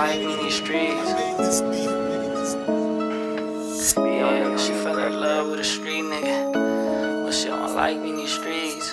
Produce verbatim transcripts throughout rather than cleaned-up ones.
like me in these streets. Yeah, she fell in love with a street nigga, but she don't like me in these streets.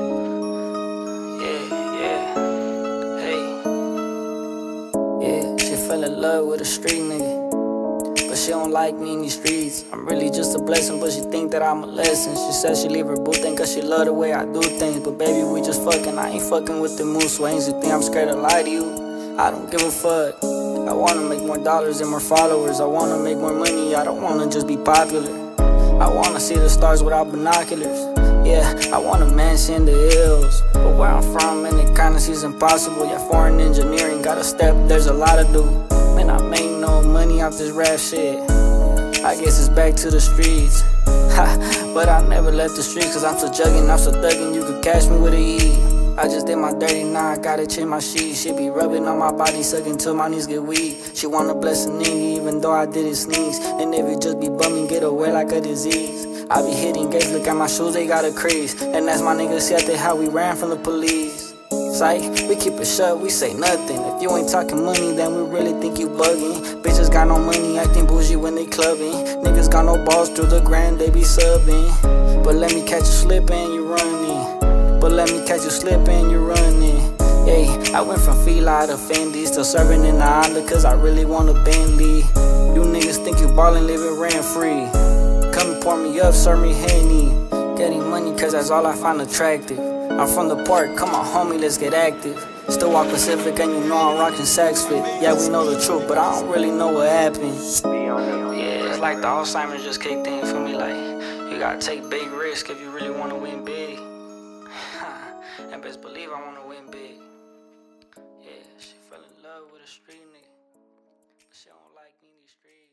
Yeah, yeah, hey. Yeah, she fell in love with a street nigga, but she don't like me in these streets. I'm really just a blessing, but she think that I'm a lesson. She said she leave her boo thing cause she love the way I do things. But baby, we just fucking, I ain't fucking with the mood swings. You think I'm scared to lie to you? I don't give a fuck. I wanna make more dollars and more followers. I wanna make more money, I don't wanna just be popular. I wanna see the stars without binoculars. Yeah, I want a mansion in the hills, but where I'm from, man, it kinda seems impossible. Yeah, foreign engineering, gotta step, there's a lot to do. Man, I made no money off this rap shit. I guess it's back to the streets. Ha, but I never left the streets, cause I'm so jugging, I'm so thugging, you could catch me with a E. I just did my dirty, now I gotta change my sheets. She be rubbing on my body, sucking till my knees get weak. She wanna bless a nigga even though I didn't sneeze. And if you just be bumming, get away like a disease. I be hitting gates, look at my shoes, they got a crease. And that's my nigga Siete, how we ran from the police. Psych, we keep it shut, we say nothing. If you ain't talking money, then we really think you bugging. Bitches got no money, acting bougie when they clubbing. Niggas got no balls through the grind, they be subbing. But let me catch you slipping, you running. But let me catch you slipping, you running. Hey, I went from Fila to Fendi, still serving in the Honda cause I really want a Bentley. You niggas think you ballin', living rent free. Come and pour me up, serve me Henny. Getting money cause that's all I find attractive. I'm from the park, come on homie, let's get active. Still walk Pacific and you know I'm rocking Saks Fit. Yeah, we know the truth, but I don't really know what happened. Yeah, it's like the Alzheimer's just kicked in for me. Like, you gotta take big risks if you really wanna win big. And best believe I wanna win big. Yeah, she fell in love with a street nigga, but she don't like me in these streets.